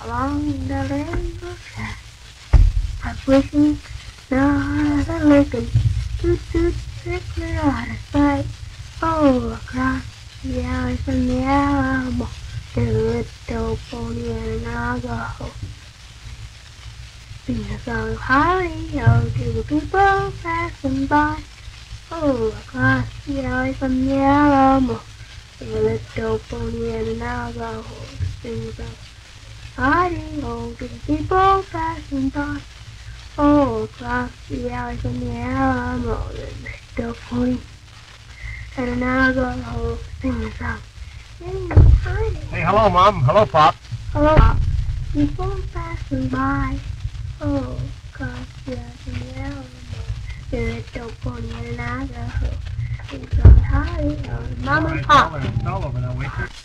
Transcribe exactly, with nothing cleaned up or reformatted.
along the rainbow track. I'm wishing, now I'm looking, toot toot, trickler out of sight. Oh, across the alley from the Alamo, there's a little pony and an Navajo. Sing a song of holly-ho to the people passing by. Oh, across the alley from the Alamo, there's a little pony and an Navajo. Sing a song of holly-ho to the people passing by. Oh, across the alley from the Alamo, there's a little pony and an Navajo. Sing a song. Hey, hello, Mom. Hello, Pop. Hello, Pop. People passing by. Oh, across the alley from the Alamo, there's a little pony and an Navajo. Sing a song. Holly, oh, Mom and Pop. It's all over now, wait.